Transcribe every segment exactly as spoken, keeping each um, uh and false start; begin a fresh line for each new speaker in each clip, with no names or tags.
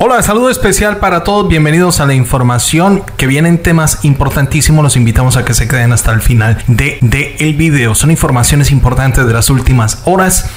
Hola, saludo especial para todos, bienvenidos a la información que vienen temas importantísimos, los invitamos a que se queden hasta el final de, de el video, son informaciones importantes de las últimas horas.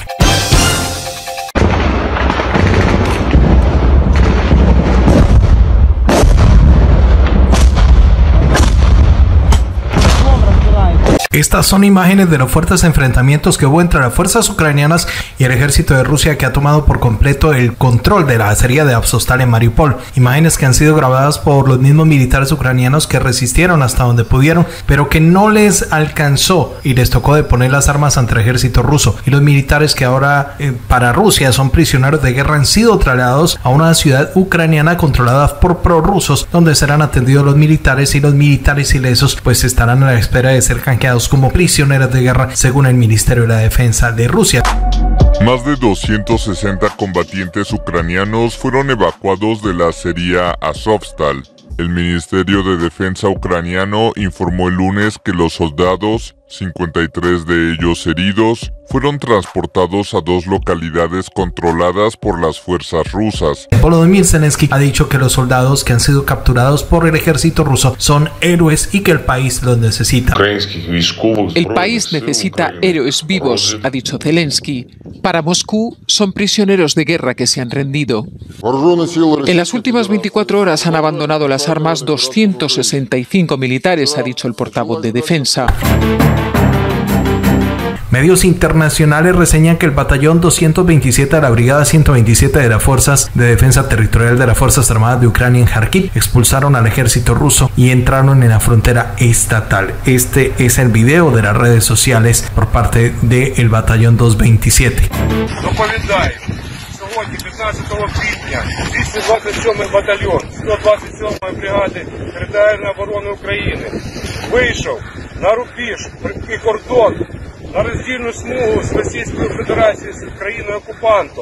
Estas son imágenes de los fuertes enfrentamientos que hubo entre las fuerzas ucranianas y el ejército de Rusia, que ha tomado por completo el control de la acería de Azovstal en Mariupol. Imágenes que han sido grabadas por los mismos militares ucranianos que resistieron hasta donde pudieron, pero que no les alcanzó y les tocó de poner las armas ante el ejército ruso. Y los militares que ahora eh, para Rusia son prisioneros de guerra han sido trasladados a una ciudad ucraniana controlada por prorrusos, donde serán atendidos los militares, y los militares ilesos pues estarán a la espera de ser canjeados como prisioneros de guerra, según el Ministerio de la Defensa de Rusia.
Más de doscientos sesenta combatientes ucranianos fueron evacuados de la acería Azovstal. El Ministerio de Defensa ucraniano informó el lunes que los soldados, cincuenta y tres de ellos heridos, fueron transportados a dos localidades controladas por las fuerzas rusas.
Volodymyr Zelensky ha dicho que los soldados que han sido capturados por el ejército ruso son héroes y que el país los necesita.
El país necesita héroes vivos, ha dicho Zelensky. Para Moscú son prisioneros de guerra que se han rendido. En las últimas veinticuatro horas han abandonado las armas doscientos sesenta y cinco militares, ha dicho el portavoz de Defensa.
Medios internacionales reseñan que el batallón doscientos veintisiete de la brigada ciento veintisiete de las Fuerzas de Defensa Territorial de las Fuerzas Armadas de Ucrania en Kharkiv expulsaron al ejército ruso y entraron en la frontera estatal. Este es el video de las redes sociales por parte del batallón doscientos veintisiete.
Сьогодні, п'ятнадцятого квітня, двісті двадцять сьомий батальйон сто двадцять сьомої бригади територіальної оборони України вийшов на рубіж і кордон, на роздільну смугу з Російською Федерацією, з країною-окупантом.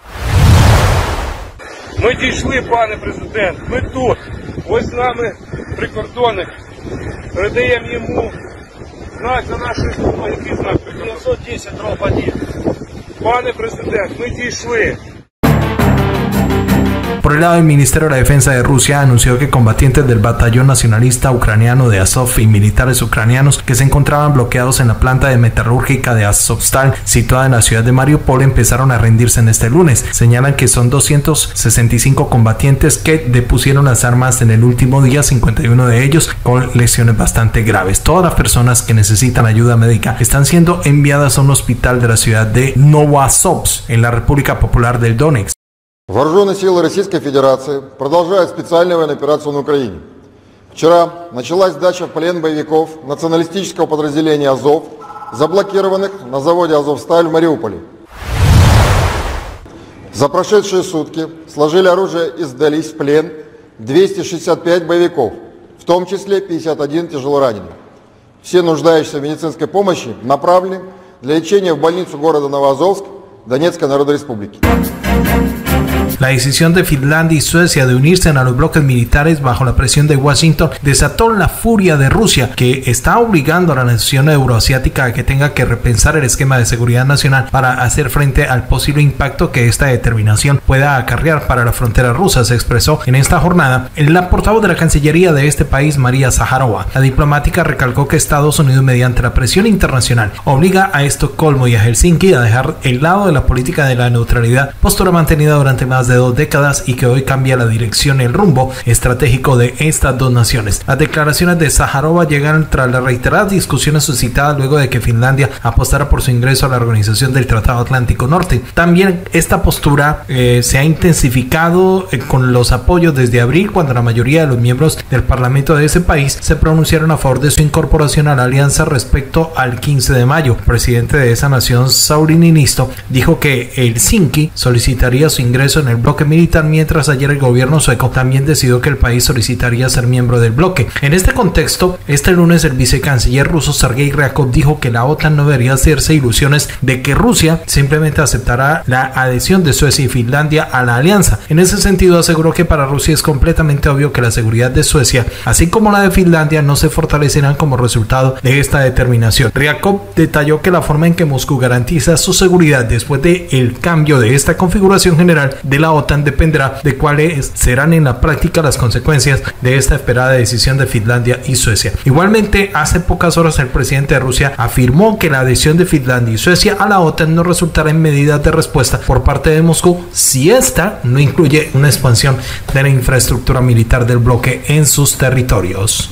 Ми дійшли, пане президент, ми тут. Ось з нами прикордонник. Передаємо йому знак за нашою допомогою. Який знак? дев'ятсот десять дроб один. Пане президент, ми дійшли.
Por el lado del Ministerio de la Defensa de Rusia anunció que combatientes del batallón nacionalista ucraniano de Azov y militares ucranianos que se encontraban bloqueados en la planta de metalúrgica de Azovstal, situada en la ciudad de Mariupol, empezaron a rendirse en este lunes. Señalan que son doscientos sesenta y cinco combatientes que depusieron las armas en el último día, cincuenta y uno de ellos con lesiones bastante graves. Todas las personas que necesitan ayuda médica están siendo enviadas a un hospital de la ciudad de Novosibirsk, en la República Popular del Donetsk.
Вооруженные силы Российской Федерации продолжают специальную военную операцию на Украине. Вчера началась сдача в плен боевиков националистического подразделения «Азов», заблокированных на заводе «Азовсталь» в Мариуполе. За прошедшие сутки сложили оружие и сдались в плен двести шестьдесят пять боевиков, в том числе пятьдесят один тяжелораненых. Все нуждающиеся в медицинской помощи направлены для лечения в больницу города Новоазовск Donetsk Народной Республики.
La decisión de Finlandia y Suecia de unirse a los bloques militares bajo la presión de Washington desató la furia de Rusia, que está obligando a la nación euroasiática a que tenga que repensar el esquema de seguridad nacional para hacer frente al posible impacto que esta determinación pueda acarrear para la frontera rusa, se expresó en esta jornada la portavoz de la Cancillería de este país, María Zaharova. La diplomática recalcó que Estados Unidos, mediante la presión internacional, obliga a Estocolmo y a Helsinki a dejar el lado de la política de la neutralidad, postura mantenida durante más de dos décadas y que hoy cambia la dirección y el rumbo estratégico de estas dos naciones. Las declaraciones de Zaharova llegan tras las reiteradas discusiones suscitadas luego de que Finlandia apostara por su ingreso a la Organización del Tratado Atlántico Norte. También esta postura eh, se ha intensificado eh, con los apoyos desde abril, cuando la mayoría de los miembros del Parlamento de ese país se pronunciaron a favor de su incorporación a la alianza respecto al quince de mayo. El presidente de esa nación, Sauli Niinisto, dijo que Helsinki solicitaría su ingreso en el bloque militar, mientras ayer el gobierno sueco también decidió que el país solicitaría ser miembro del bloque. En este contexto, este lunes el vicecanciller ruso Sergei Ryabkov dijo que la OTAN no debería hacerse ilusiones de que Rusia simplemente aceptará la adhesión de Suecia y Finlandia a la alianza. En ese sentido, aseguró que para Rusia es completamente obvio que la seguridad de Suecia, así como la de Finlandia, no se fortalecerán como resultado de esta determinación. Ryabkov detalló que la forma en que Moscú garantiza su seguridad después del cambio de esta configuración general de la OTAN dependerá de cuáles serán en la práctica las consecuencias de esta esperada decisión de Finlandia y Suecia. Igualmente, hace pocas horas el presidente de Rusia afirmó que la adhesión de Finlandia y Suecia a la OTAN no resultará en medidas de respuesta por parte de Moscú si esta no incluye una expansión de la infraestructura militar del bloque en sus territorios.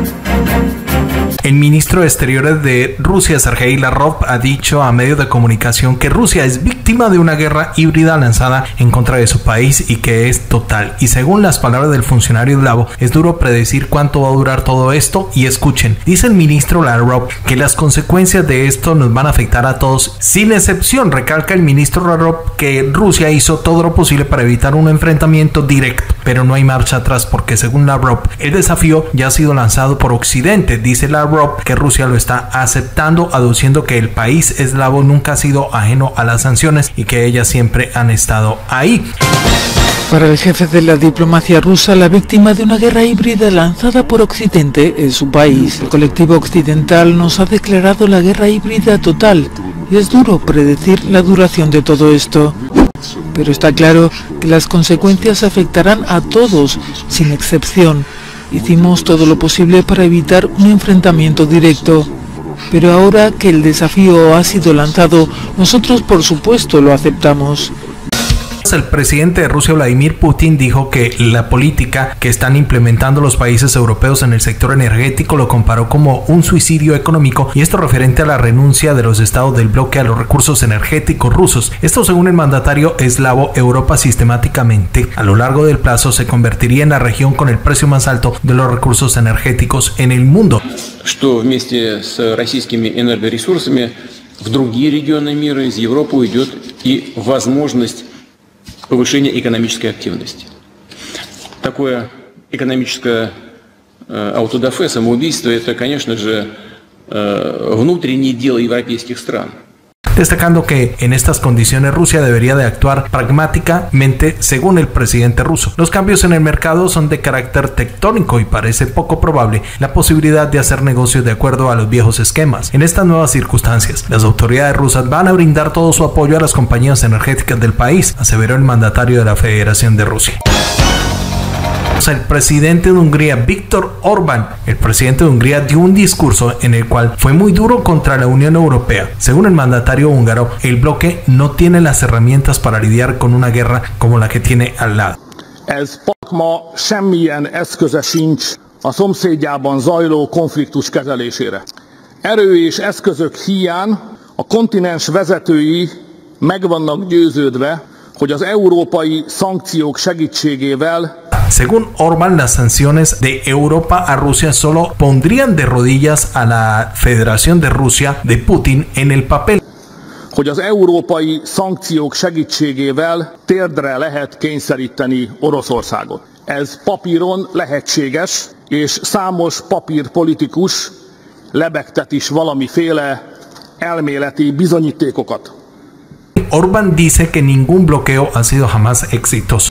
El ministro de Exteriores de Rusia, Sergei Lavrov, ha dicho a medios de comunicación que Rusia es víctima de una guerra híbrida lanzada en contra de su país y que es total. Y según las palabras del funcionario eslavo, es duro predecir cuánto va a durar todo esto. Y escuchen, dice el ministro Lavrov que las consecuencias de esto nos van a afectar a todos sin excepción. Recalca el ministro Lavrov que Rusia hizo todo lo posible para evitar un enfrentamiento directo, pero no hay marcha atrás porque según Lavrov el desafío ya ha sido lanzado por Occidente. Dice Lavrov que Rusia lo está aceptando, aduciendo que el país eslavo nunca ha sido ajeno a las sanciones y que ellas siempre han estado ahí.
Para el jefe de la diplomacia rusa, la víctima de una guerra híbrida lanzada por Occidente es su país. El colectivo occidental nos ha declarado la guerra híbrida total y es duro predecir la duración de todo esto. Pero está claro que las consecuencias afectarán a todos, sin excepción. Hicimos todo lo posible para evitar un enfrentamiento directo, pero ahora que el desafío ha sido lanzado, nosotros por supuesto lo aceptamos.
El presidente de Rusia, Vladimir Putin, dijo que la política que están implementando los países europeos en el sector energético lo comparó como un suicidio económico, y esto referente a la renuncia de los estados del bloque a los recursos energéticos rusos. Esto, según el mandatario eslavo, Europa sistemáticamente a lo largo del plazo se convertiría en la región con el precio más alto de los recursos energéticos en el mundo.
Что вместе с российскими энергоресурсами в другие регионы мира из Европы уйдет и возможность повышения экономической активности. Такое экономическое э, аутодафе, самоубийство, это, конечно же, э, внутреннее дело европейских стран.
Destacando que en estas condiciones Rusia debería de actuar pragmáticamente según el presidente ruso. Los cambios en el mercado son de carácter tectónico y parece poco probable la posibilidad de hacer negocios de acuerdo a los viejos esquemas. En estas nuevas circunstancias, las autoridades rusas van a brindar todo su apoyo a las compañías energéticas del país, aseveró el mandatario de la Federación de Rusia. El presidente de Hungría, Viktor Orbán, el presidente de Hungría dio un discurso en el cual fue muy duro contra la Unión Europea. Según el mandatario húngaro, el bloque no tiene las herramientas para lidiar con una guerra como la que tiene al lado.
Ez ma semmilyen eszköze sincs a szomszédjában zajló konfliktus kezelésére. Erő és eszközök hiány a kontinens vezetői meg vannak győződve, hogy az európai szankciók segítségével.
Según Orbán, las sanciones de Europa a Rusia solo pondrían de rodillas a la Federación de Rusia de Putin en el papel.
Hogy az európai szankciók segítségével térdre lehet kényszeríteni Oroszországot. Ez papíron lehetséges, és számos papírpolitikus lebegtet is valamiféle elméleti bizonyítékokat.
Orbán dice que ningún bloqueo ha sido jamás exitoso.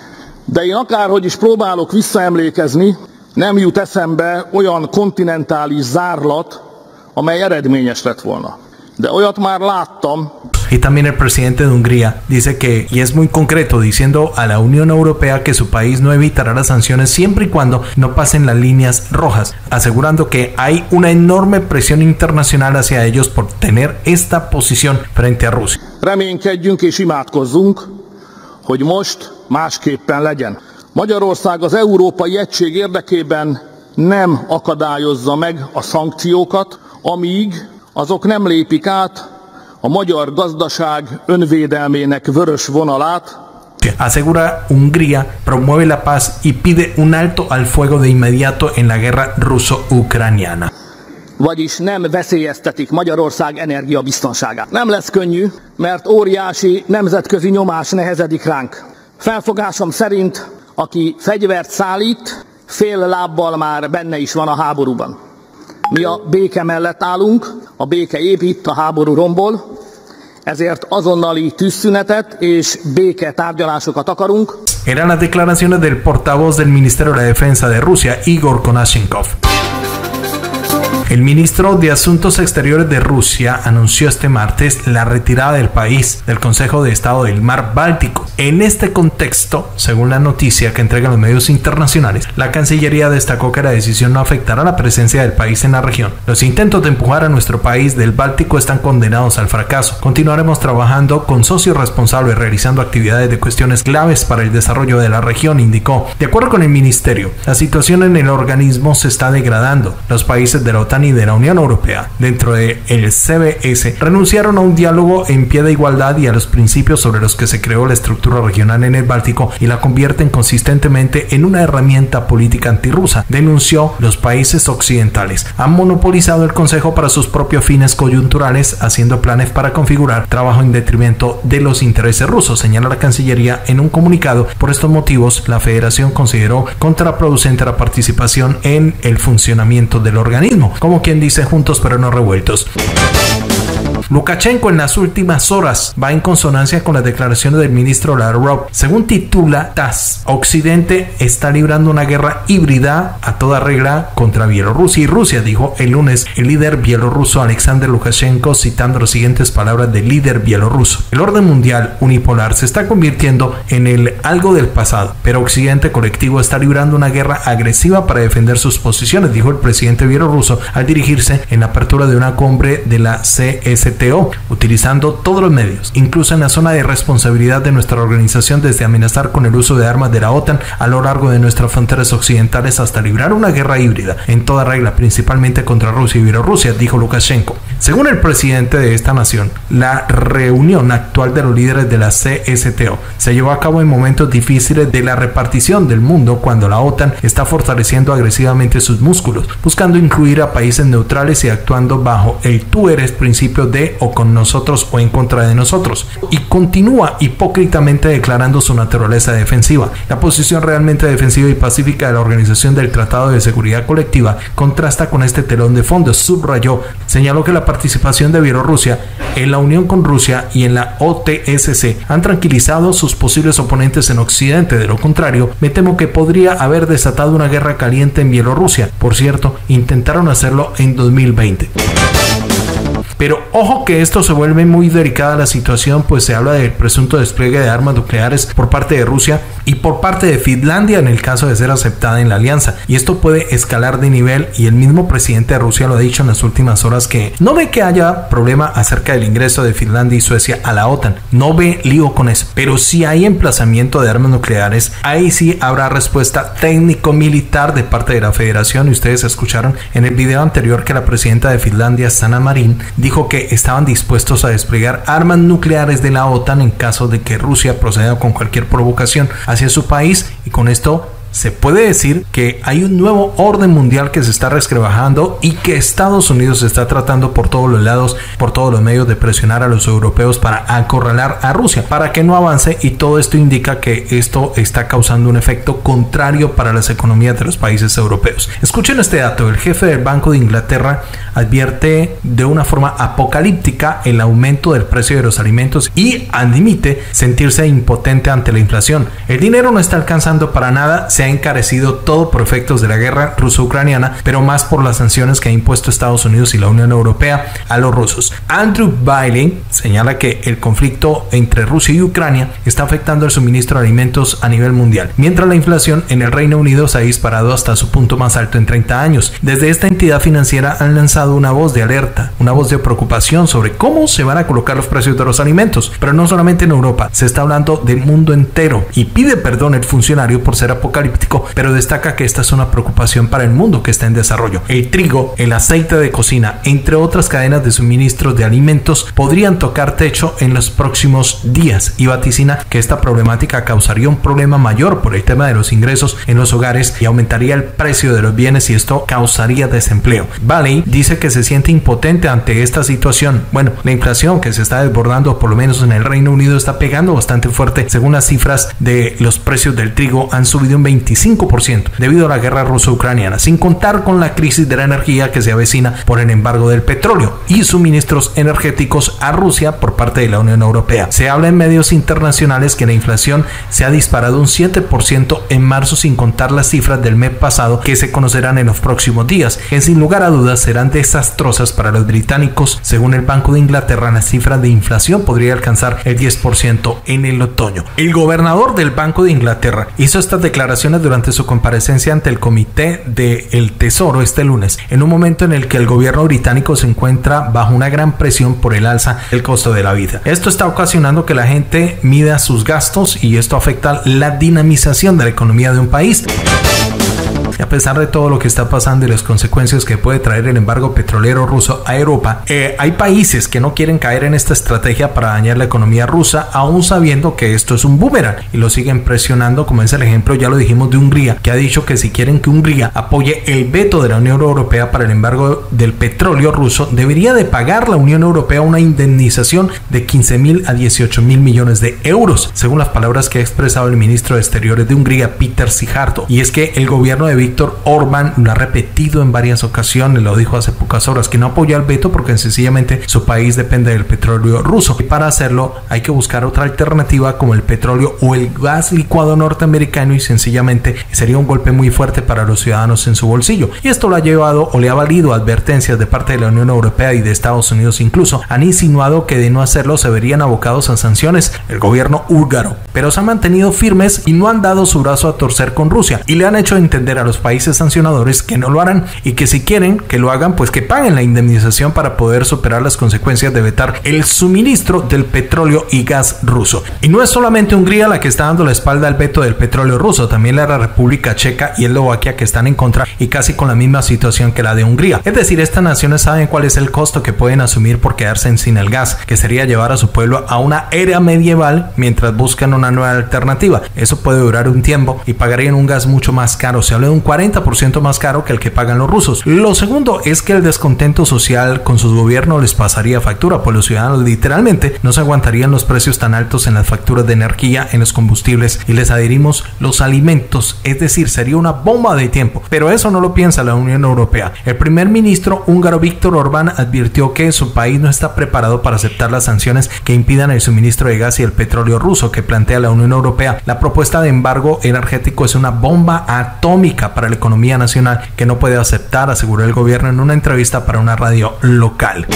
De én akárhogy is próbálok visszaemlékezni, nem jut eszembe olyan kontinentális zárlat, amely eredményes lett volna. De olyat már láttam.
Y también el presidente de Hungría dice que, y es muy concreto, diciendo a la Unión Europea que su país no evitará las sanciones siempre y cuando no pasen las líneas rojas, asegurando que hay una enorme presión internacional hacia ellos por tener esta posición frente a Rusia.
Reménykedjünk és imádkozzunk, hogy most másképpen legyen. Magyarország az európai egység érdekében nem akadályozza meg a szankciókat, amíg azok nem lépik át a magyar gazdaság önvédelmének vörös vonalát.
Asegura Hungría, promueve la paz y pide un alto al fuego de inmediato en la guerra ruso-ucraniana.
Vagyis nem veszélyeztetik Magyarország energiabiztonságát. Nem lesz könnyű, mert óriási nemzetközi nyomás nehezedik ránk. Felfogásom szerint, aki fegyvert szállít, fél lábbal már benne is van a háborúban. Mi a béke mellett állunk, a béke épít, a háború rombol, ezért azonnali tűzszünetet és béke tárgyalásokat akarunk.
Eran las declaraciones del portavoz del Ministerio de la Defensa de Rusia, Igor Konashenkov. El ministro de Asuntos Exteriores de Rusia anunció este martes la retirada del país del Consejo de Estado del Mar Báltico. En este contexto, según la noticia que entregan los medios internacionales, la Cancillería destacó que la decisión no afectará la presencia del país en la región. Los intentos de empujar a nuestro país del Báltico están condenados al fracaso. Continuaremos trabajando con socios responsables, realizando actividades de cuestiones claves para el desarrollo de la región, indicó. De acuerdo con el ministerio, la situación en el organismo se está degradando. Los países de la OTAN y de la Unión Europea, dentro del C B S, renunciaron a un diálogo en pie de igualdad y a los principios sobre los que se creó la estructura regional en el Báltico y la convierten consistentemente en una herramienta política antirrusa, denunció. Los países occidentales han monopolizado el Consejo para sus propios fines coyunturales, haciendo planes para configurar trabajo en detrimento de los intereses rusos, señala la Cancillería en un comunicado. Por estos motivos, la Federación consideró contraproducente la participación en el funcionamiento del organismo, como quien dice juntos pero no revueltos. Lukashenko en las últimas horas va en consonancia con las declaraciones del ministro Lavrov. Según titula T A S, Occidente está librando una guerra híbrida a toda regla contra Bielorrusia y Rusia, dijo el lunes el líder bielorruso Alexander Lukashenko, citando las siguientes palabras del líder bielorruso. El orden mundial unipolar se está convirtiendo en el algo del pasado, pero Occidente colectivo está librando una guerra agresiva para defender sus posiciones, dijo el presidente bielorruso al dirigirse en la apertura de una cumbre de la C S T O, utilizando todos los medios, incluso en la zona de responsabilidad de nuestra organización, desde amenazar con el uso de armas de la OTAN a lo largo de nuestras fronteras occidentales hasta librar una guerra híbrida en toda regla, principalmente contra Rusia y Bielorrusia, dijo Lukashenko. Según el presidente de esta nación, la reunión actual de los líderes de la C S T O se llevó a cabo en momentos difíciles de la repartición del mundo, cuando la OTAN está fortaleciendo agresivamente sus músculos, buscando incluir a países neutrales y actuando bajo el tú eres principio de o con nosotros o en contra de nosotros, y continúa hipócritamente declarando su naturaleza defensiva. La posición realmente defensiva y pacífica de la Organización del Tratado de Seguridad Colectiva contrasta con este telón de fondo, subrayó. Señaló que la participación de Bielorrusia en la unión con Rusia y en la O T S C han tranquilizado sus posibles oponentes en Occidente. De lo contrario, me temo que podría haber desatado una guerra caliente en Bielorrusia. Por cierto, intentaron hacerlo en dos mil veinte. Pero ojo que esto se vuelve muy delicada la situación, pues se habla del presunto despliegue de armas nucleares por parte de Rusia y por parte de Finlandia en el caso de ser aceptada en la alianza, y esto puede escalar de nivel, y el mismo presidente de Rusia lo ha dicho en las últimas horas que no ve que haya problema acerca del ingreso de Finlandia y Suecia a la OTAN, no ve lío con eso, pero si hay emplazamiento de armas nucleares, ahí sí habrá respuesta técnico-militar de parte de la Federación. Y ustedes escucharon en el video anterior que la presidenta de Finlandia, Sanna Marin, dijo que estaban dispuestos a desplegar armas nucleares de la OTAN en caso de que Rusia proceda con cualquier provocación hacia su país, y con esto se puede decir que hay un nuevo orden mundial que se está resquebrajando y que Estados Unidos está tratando por todos los lados, por todos los medios, de presionar a los europeos para acorralar a Rusia, para que no avance, y todo esto indica que esto está causando un efecto contrario para las economías de los países europeos. Escuchen este dato: el jefe del Banco de Inglaterra advierte de una forma apocalíptica el aumento del precio de los alimentos y admite sentirse impotente ante la inflación. El dinero no está alcanzando para nada, se ha encarecido todo por efectos de la guerra ruso-ucraniana, pero más por las sanciones que ha impuesto Estados Unidos y la Unión Europea a los rusos. Andrew Bailey señala que el conflicto entre Rusia y Ucrania está afectando el suministro de alimentos a nivel mundial, mientras la inflación en el Reino Unido se ha disparado hasta su punto más alto en treinta años. Desde esta entidad financiera han lanzado una voz de alerta, una voz de preocupación sobre cómo se van a colocar los precios de los alimentos, pero no solamente en Europa, se está hablando del mundo entero, y pide perdón el funcionario por ser apocalíptico, pero destaca que esta es una preocupación para el mundo que está en desarrollo. El trigo, el aceite de cocina, entre otras cadenas de suministros de alimentos, podrían tocar techo en los próximos días, y vaticina que esta problemática causaría un problema mayor por el tema de los ingresos en los hogares y aumentaría el precio de los bienes, y esto causaría desempleo. Bailey dice que se siente impotente ante esta situación. Bueno, la inflación que se está desbordando, por lo menos en el Reino Unido, está pegando bastante fuerte. Según las cifras de los precios del trigo, han subido un veinte veinticinco por ciento debido a la guerra ruso-ucraniana, sin contar con la crisis de la energía que se avecina por el embargo del petróleo y suministros energéticos a Rusia por parte de la Unión Europea. Se habla en medios internacionales que la inflación se ha disparado un siete por ciento en marzo, sin contar las cifras del mes pasado que se conocerán en los próximos días, que sin lugar a dudas serán desastrosas para los británicos. Según el Banco de Inglaterra, la cifra de inflación podría alcanzar el diez por ciento en el otoño. El gobernador del Banco de Inglaterra hizo estas declaraciones durante su comparecencia ante el Comité del Tesoro este lunes, en un momento en el que el gobierno británico se encuentra bajo una gran presión por el alza del costo de la vida. Esto está ocasionando que la gente mida sus gastos y esto afecta la dinamización de la economía de un país. Y a pesar de todo lo que está pasando y las consecuencias que puede traer el embargo petrolero ruso a Europa, eh, hay países que no quieren caer en esta estrategia para dañar la economía rusa, aún sabiendo que esto es un boomerang, y lo siguen presionando, como es el ejemplo, ya lo dijimos, de Hungría, que ha dicho que si quieren que Hungría apoye el veto de la Unión Europea para el embargo del petróleo ruso, debería de pagar la Unión Europea una indemnización de quince mil a dieciocho mil millones de euros, según las palabras que ha expresado el ministro de Exteriores de Hungría, Péter Szijjártó. Y es que el gobierno de Viktor Orbán lo ha repetido en varias ocasiones, lo dijo hace pocas horas, que no apoya el veto porque sencillamente su país depende del petróleo ruso, y para hacerlo hay que buscar otra alternativa como el petróleo o el gas licuado norteamericano, y sencillamente sería un golpe muy fuerte para los ciudadanos en su bolsillo. Y esto lo ha llevado o le ha valido advertencias de parte de la Unión Europea y de Estados Unidos. Incluso han insinuado que de no hacerlo se verían abocados a sanciones el gobierno húngaro, pero se han mantenido firmes y no han dado su brazo a torcer con Rusia, y le han hecho entender a los países sancionadores que no lo harán, y que si quieren que lo hagan, pues que paguen la indemnización para poder superar las consecuencias de vetar el suministro del petróleo y gas ruso. Y no es solamente Hungría la que está dando la espalda al veto del petróleo ruso, también la República Checa y Eslovaquia, que están en contra y casi con la misma situación que la de Hungría. Es decir, estas naciones saben cuál es el costo que pueden asumir por quedarse sin el gas, que sería llevar a su pueblo a una era medieval mientras buscan una nueva alternativa. Eso puede durar un tiempo y pagarían un gas mucho más caro. Se habla de un cuarenta por ciento más caro que el que pagan los rusos. Lo segundo es que el descontento social con sus gobiernos les pasaría factura, pues los ciudadanos literalmente no se aguantarían los precios tan altos en las facturas de energía, en los combustibles, y les adherimos los alimentos, es decir, sería una bomba de tiempo. Pero eso no lo piensa la Unión Europea. El primer ministro húngaro Viktor Orbán advirtió que su país no está preparado para aceptar las sanciones que impidan el suministro de gas y el petróleo ruso que plantea la Unión Europea. La propuesta de embargo energético es una bomba atómica para la economía nacional que no puede aceptar, aseguró el gobierno en una entrevista para una radio local.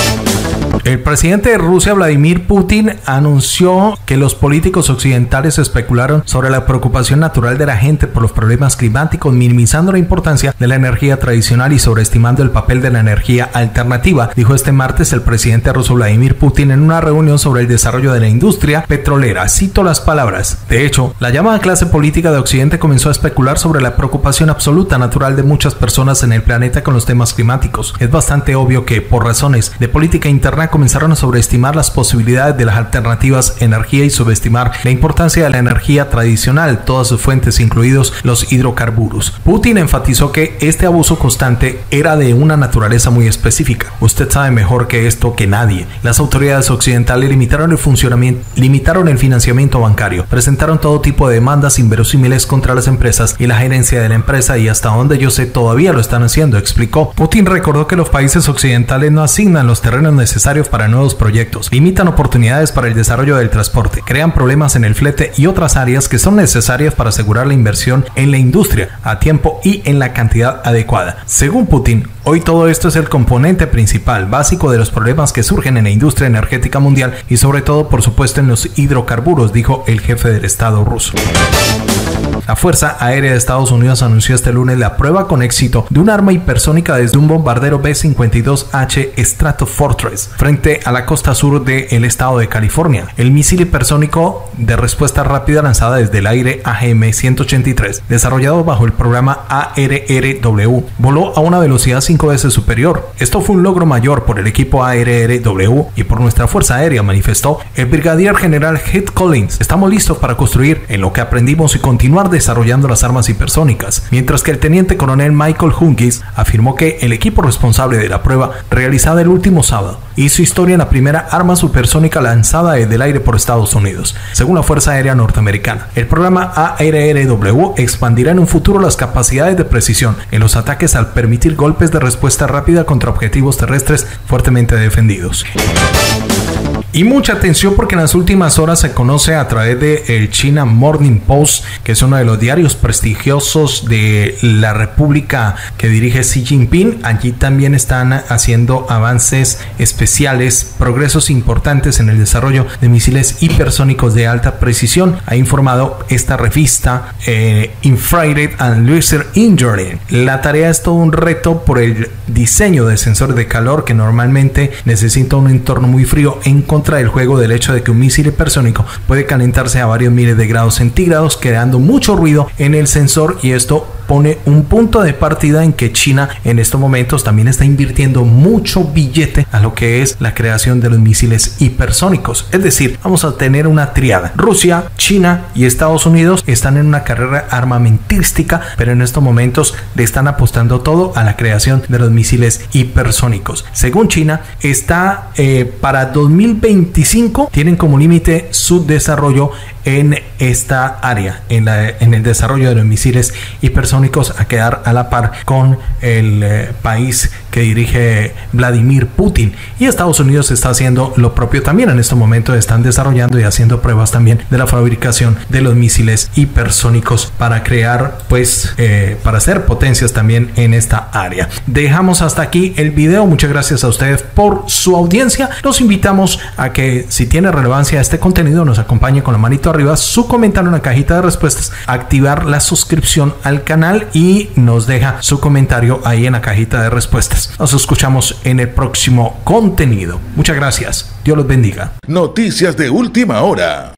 El presidente de Rusia, Vladimir Putin, anunció que los políticos occidentales especularon sobre la preocupación natural de la gente por los problemas climáticos, minimizando la importancia de la energía tradicional y sobreestimando el papel de la energía alternativa, dijo este martes el presidente ruso Vladimir Putin en una reunión sobre el desarrollo de la industria petrolera. Cito las palabras: de hecho, la llamada clase política de Occidente comenzó a especular sobre la preocupación absoluta natural de muchas personas en el planeta con los temas climáticos. Es bastante obvio que, por razones de política interna, comenzaron a sobreestimar las posibilidades de las alternativas energía y subestimar la importancia de la energía tradicional, todas sus fuentes, incluidos los hidrocarburos. Putin enfatizó que este abuso constante era de una naturaleza muy específica. Usted sabe mejor que esto que nadie. Las autoridades occidentales limitaron el funcionamiento, limitaron el financiamiento bancario, presentaron todo tipo de demandas inverosímiles contra las empresas y la gerencia de la empresa, y hasta donde yo sé todavía lo están haciendo, explicó. Putin recordó que los países occidentales no asignan los terrenos necesarios para nuevos proyectos, limitan oportunidades para el desarrollo del transporte, crean problemas en el flete y otras áreas que son necesarias para asegurar la inversión en la industria a tiempo y en la cantidad adecuada. Según Putin, hoy todo esto es el componente principal, básico de los problemas que surgen en la industria energética mundial y sobre todo, por supuesto, en los hidrocarburos, dijo el jefe del Estado ruso. La Fuerza Aérea de Estados Unidos anunció este lunes la prueba con éxito de un arma hipersónica desde un bombardero B cincuenta y dos H Stratofortress frente a la costa sur del estado de California. El misil hipersónico de respuesta rápida lanzada desde el aire A G M ciento ochenta y tres, desarrollado bajo el programa A R R W, voló a una velocidad cinco veces superior. Esto fue un logro mayor por el equipo A R R W y por nuestra Fuerza Aérea, manifestó el brigadier general Heath Collins. Estamos listos para construir en lo que aprendimos y continuar de desarrollando las armas hipersónicas, mientras que el teniente coronel Michael Hungis afirmó que el equipo responsable de la prueba realizada el último sábado hizo historia en la primera arma supersónica lanzada desde el aire por Estados Unidos, según la Fuerza Aérea Norteamericana. El programa A R R W expandirá en un futuro las capacidades de precisión en los ataques al permitir golpes de respuesta rápida contra objetivos terrestres fuertemente defendidos. Y mucha atención porque en las últimas horas se conoce a través de el China Morning Post, que es uno de los diarios prestigiosos de la República que dirige Xi Jinping. Allí también están haciendo avances especiales, progresos importantes en el desarrollo de misiles hipersónicos de alta precisión. Ha informado esta revista eh, Infrared and Laser Engineering. La tarea es todo un reto por el diseño de sensores de calor que normalmente necesita un entorno muy frío, en contra del juego del hecho de que un misil hipersónico puede calentarse a varios miles de grados centígrados, creando mucho ruido en el sensor, y esto pone un punto de partida en que China en estos momentos también está invirtiendo mucho billete a lo que es la creación de los misiles hipersónicos. Es decir, vamos a tener una triada. Rusia, China y Estados Unidos están en una carrera armamentística, pero en estos momentos le están apostando todo a la creación de los misiles hipersónicos. Según China, está eh, para dos mil veinticinco tienen como límite su desarrollo en esta área, en, la, en el desarrollo de los misiles hipersónicos, a quedar a la par con el eh, país que dirige Vladimir Putin. Y Estados Unidos está haciendo lo propio también. En estos momentos están desarrollando y haciendo pruebas también de la fabricación de los misiles hipersónicos para crear, pues, eh, para hacer potencias también en esta área. Dejamos hasta aquí el video. Muchas gracias a ustedes por su audiencia. Los invitamos a que, si tiene relevancia este contenido, nos acompañe con la manito arriba, su comentario en la cajita de respuestas, activar la suscripción al canal y nos deja su comentario ahí en la cajita de respuestas. Nos escuchamos en el próximo contenido. Muchas gracias. Dios los bendiga.
Noticias de última hora.